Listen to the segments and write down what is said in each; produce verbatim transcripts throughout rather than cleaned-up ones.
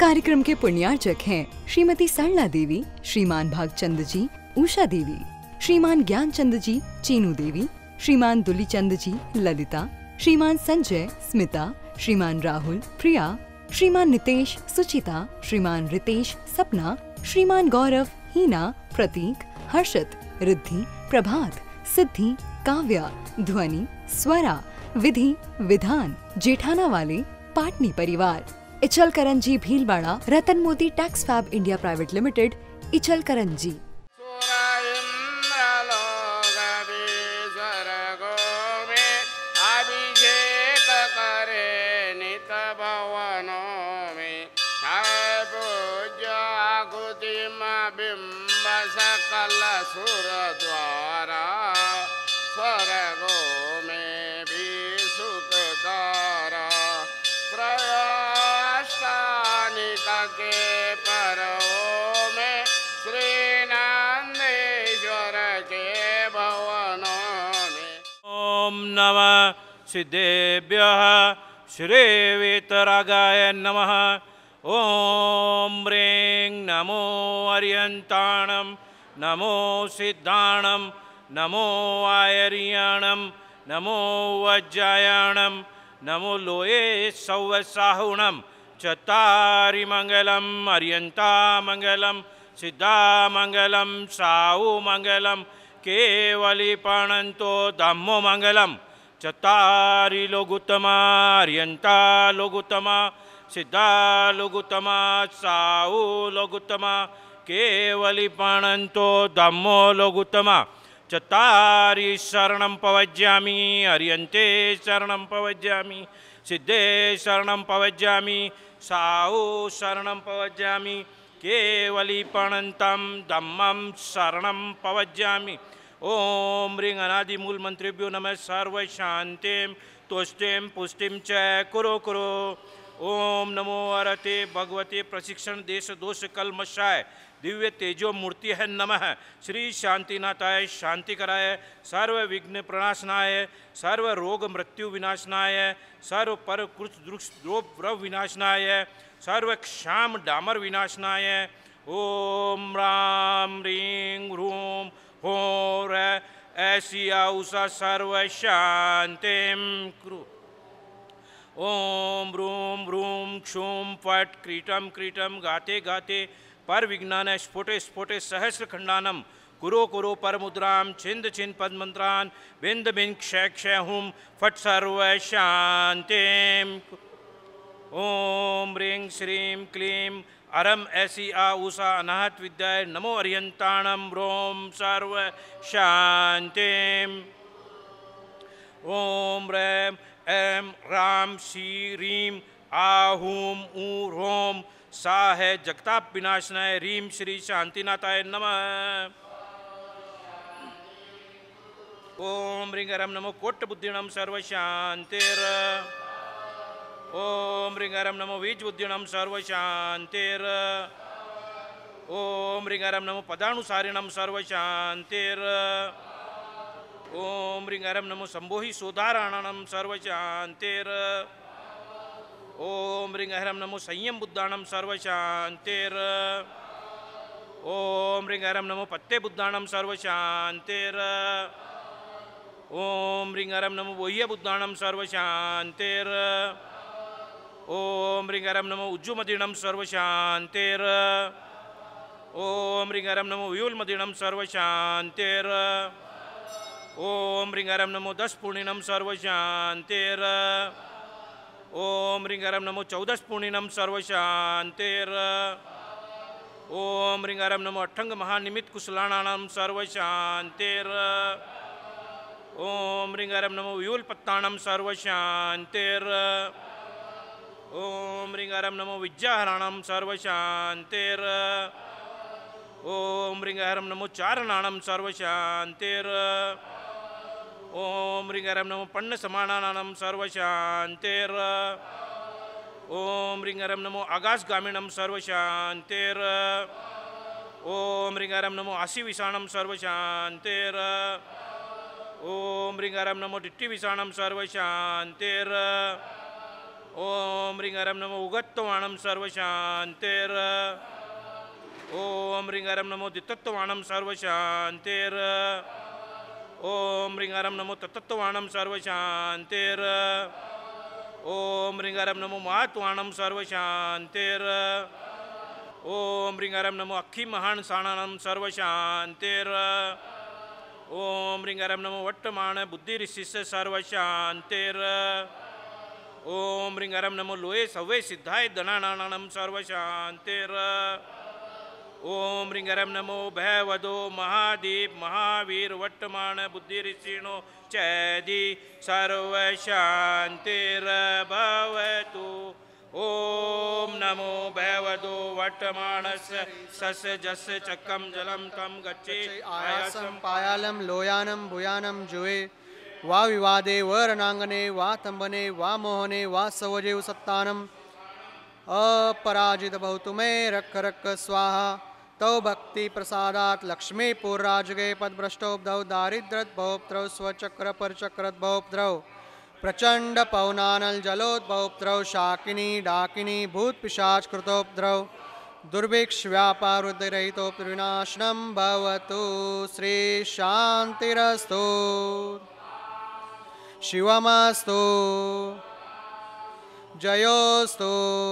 कार्यक्रम के पुण्यार्चक हैं श्रीमती सरला देवी, श्रीमान भागचंद जी, उषा देवी, श्रीमान ज्ञानचंद जी, चीनू देवी, श्रीमान दुलीचंद जी, ललिता, श्रीमान संजय, स्मिता, श्रीमान राहुल, प्रिया, श्रीमान नितेश, सुचिता, श्रीमान रितेश, सपना, श्रीमान गौरव, हीना, प्रतीक, हर्षित, रिद्धि, प्रभात, सिद्धि, काव्या, ध्वनि, स्वरा, विधि, विधान, जेठाना वाले, पाटनी परिवार, इचल Karanji Bhilwara, Ratan Moti tex fab India private limited, Ichalkaranji. सकल सुर द्वारा स्वर्गों में भी सुखकारा त्रयाष्टानिक के पर्वों में श्री नंदेश्वर के भवनों में। ओम नमः सिद्धेभ्यः श्री वीतरागाय नमः। ओम ह्रीं नमो अर्यन्ताणं नमो सिद्धाणं नमो आयर्याणं नमो वज्रायाणं नमो लोये सौवसाहुणं चत्तारि मंगलम अर्यन्ता मंगलम सिद्धा मंगलम साहु मंगलम केवली पाणंतो धम्मो मंगलम चत्तारि लोगुत्तमा अर्यन्ता लोगुत्तमा सिद्धा लोगुत्तमा साहु लोगुत्तमा केवली पाणंतो धम्मो लोगुत्तमा चत्तारि शरणं पवज्यामि अर्यन्ते शरणं पवज्यामि सिद्धे शरणं पवज्यामि साहु शरणं पवज्यामि केवली पाणंतं धम्मं शरणं पवज्यामि। ओम ह्रीं अनादिमूल मंत्रेभ्यो नमः सर्व शांतिं तुष्टिं पुष्टिं च कुरु कुरु। ओम नमो अरते भगवते प्रशिक्षण देश दोष कलमशाय दिव्य तेजो मूर्ति है नमः। श्री शांतिनाथाय शांति कराय सर्व विघ्न प्रणाशनाय सर्व रोग मृत्यु विनाशनाय सर्व पर कृत द्रोव विनाशनाय सर्व क्षाम डामर विनाशनाय। ओम राम ह्रीं ह्रूं होर ऐसी आउषा सर्व शांतिं कुरु। ओम ब्रूम ब्रूम क्षूम फट क्रीटम क्रीटम गाते गाते पर विज्ञान स्फोटे स्फोटे सहस्र खंडानम कुरो कुरो पर मुद्राम छिंद छिंद पद मंत्रान बिंद बिंद क्षय क्षय हुम फट सर्व शांतिम। ओम ह्रीं श्रीं क्लीं अरम ऐसी आ उषा अनाहत विद्याय नमो अर्यंताणम रोम सर्व शांतिम। ओम रैम एम राम शी रीम आहूम ऊ रोम सा है जगताप विनाशनाय रीम श्री शांतिनाथाय नमः। ओम ह्रीं हरम नमो कोट्ट बुद्धिणम सर्व शांतिर। ओम ह्रीं हरम नमो बीज बुद्धिणम सर्व शांतिर। ओम ह्रीं हरम नमो पदानुसारिणम सर्व शांतिर। ओम ह्रीं हरम नमो संभोहि सोदाराणम सर्व शांतिर। ओम ह्रीं हरम नमो संयम बुद्धाणम सर्व शांतिर। ओम ह्रीं हरम नमो पत्ते बुद्धाणम सर्व शांतिर। ओम ह्रीं हरम नमो बोह्य बुद्धाणम सर्व शांतिर। ओम ह्रीं हरम नमो उज्जुमदिणम सर्व शांतिर। ओम ह्रीं हरम नमो व्यूलमदिणम सर्व शांतिर। ओम ह्रीं हरम नमो दस पूर्णिनम सर्व शांतिर। ओम ह्रीं हरम नमो चौदस पूर्णिनम सर्व शांतिर। ओम ह्रीं हरम नमो अठंग महानिमित कुशलाणाम सर्व शांतिर। ओम ह्रीं हरम नमो व्यूलपत्ताणम सर्व शांतिर। ओम ह्रीं हरम नमो विद्याहरणम सर्व शांतिर। ओम ह्रीं हरम नमो चारणाणम सर्व शांतिर। ओम ह्रीं हरम नमो पन्न समानानाम सर्व शांतिर। ओम ह्रीं हरम नमो आकाशगामिणम सर्व शांतिर। ओम ह्रीं हरम नमो आशी विषाणम सर्व शांतिर। ओम ह्रीं हरम नमो डिट्टी विषाणम सर्व शांतिर। ओम ह्रींगारं नमो उगत्तवाणं सर्वशान्तेर ओम ह्रींगारं नमो दितत्तवाणं सर्वशान्तेर ओम ह्रींगारं नमो तत्तत्तवाणं सर्वशान्तेर ओम ह्रींगारं नमो महात्वाणं सर्वशान्तेर ओम ह्रींगारं नमो अख्खी महान साणानं सर्वशान्तेर ओम ह्रींगारं नमो वट्टमाण बुद्धिरिषिस्य सर्वशान्तेर ओम ह्रींगारं नमो लोये सव्वे सिद्धाय दनानानं सर्वशान्तेर ओम ह्रींगारं नमो भयवदो महादीप महावीर वट्टमाण बुद्धिरिषिणो चैदि सर्वशान्तिर्भवतु ओम नमो भयवदो वट्टमाणस्य सस्य जस्य चक्रं जलं तं गच्छे आयासं पायालं लोयानं भूयानं जुवे वा विवादे व रणांगने वा तंबने वा मोहने वा सवजेव सत्तानम अपराजित बहुतु मे रक्ख रक्ख स्वाहा तौ भक्ति प्रसादात लक्ष्मी पूर्राजगे पदभ्रष्टोपधौ दारिद्रद्भवोपद्रव स्वचक्र परचक्रद्भवोपद्रव प्रचंड पवनानल जलोद्भवोपद्रव शाकिनी डाकिनी भूत पिशाच कृतोपद्रव दुर्भिक्ष व्यापार वृद्धिरहितोपविनाशनं भवतु श्री शांतिरस्तु शिवमस्तु जयोस्तु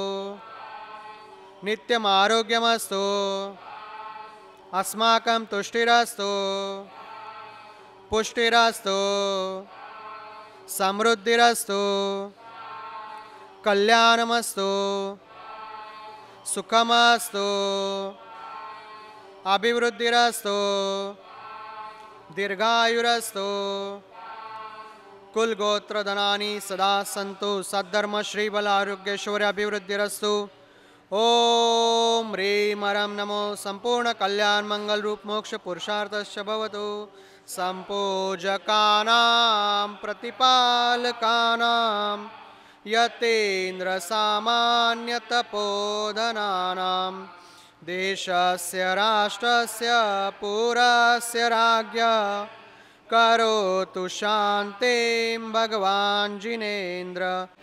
नित्यमारोग्यमस्तु अस्माकं तुष्टिरस्तु पुष्टिरस्तु समृद्धिरस्तु कल्याणमस्तु सुखमस्तु अभिवृद्धिरस्तु दीर्घायुरस्तु कुलगोत्रधनानि सदा सन्तु सद्धर्म श्रीबल आरोग्यैश्वर्य अभिवृद्धिरस्तु ओम ह्रीं मरं नमो संपूर्ण कल्याण मंगल रूप मोक्ष पुरुषार्थस्य भवतु संपूजकानां प्रतिपालकानां यतेन्द्र सामान्य तपोधनानां देशस्य राष्ट्रस्य पुरस्य राज्ञा करोतु शान्तिं भगवान् जिनेन्द्र।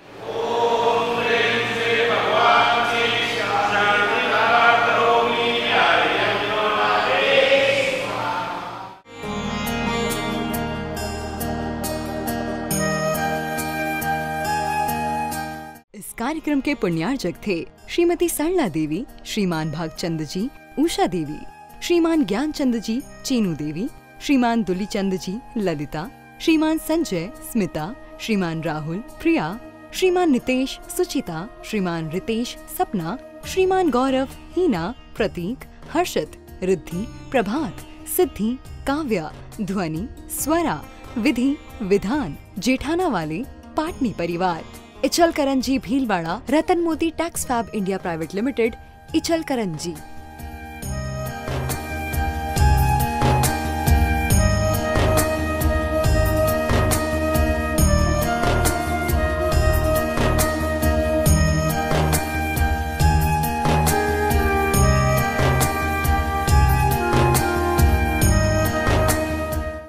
इस कार्यक्रम के पुण्यार्चक थे श्रीमती सरला देवी, श्रीमान भागचंद जी, उषा देवी, श्रीमान ज्ञानचंद जी, चीनू देवी, श्रीमान दुलीचंद जी, ललिता, श्रीमान संजय, स्मिता, श्रीमान राहुल, प्रिया, श्रीमान नितेश, सुचिता, श्रीमान रितेश, सपना, श्रीमान गौरव, हीना, प्रतीक, हर्षित, रिद्धि, प्रभात, सिद्धि, काव्या, ध्वनि, स्वरा, विधि, विधान, जेठाना वाले, पाटनी परिवार, इचल Karanji Bhilwara, Ratan Moti tex fab India private limited, इचल Karanji.